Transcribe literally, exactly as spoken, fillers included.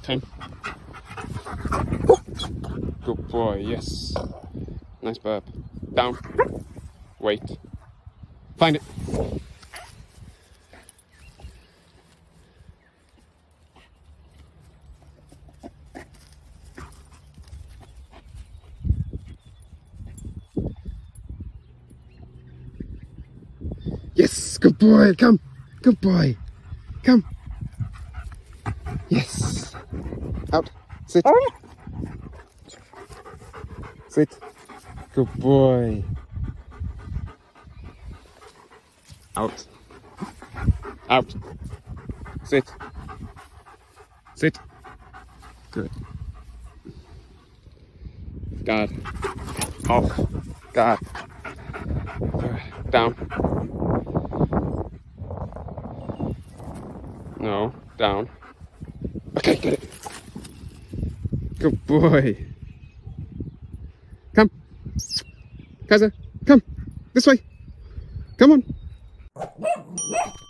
time. Good boy, yes. Nice burp. Down. Wait. Find it. Yes, good boy, come. Good boy. Come. Yes. Out. Sit. Sit. Good boy. Out. Out. Sit. Sit. Good. Guard. Off. Guard. Down. No. Down. Okay, get it. Good boy. Come. Kaiser, come. This way. Come on.